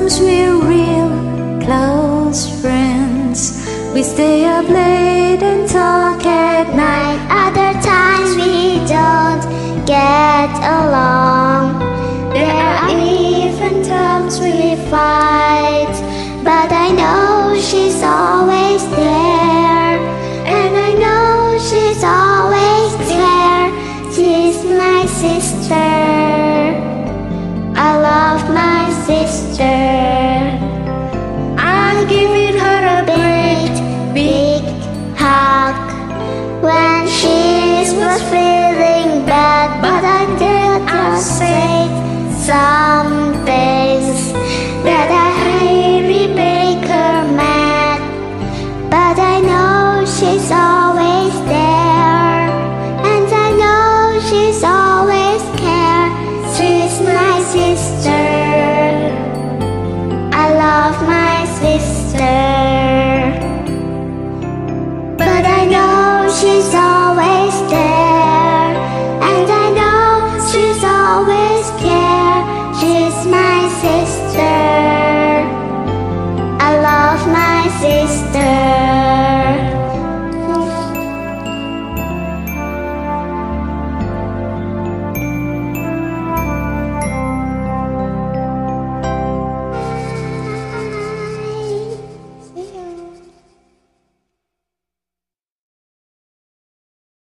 Sometimes we're real close friends. We stay up late and talk at night. Other times we don't get along. There are even times we fight, but I know she's always there, and I know she's always there. She's my sister. I love my sister. I'll give it her a Big hug when she was feeling bad, but I did not say some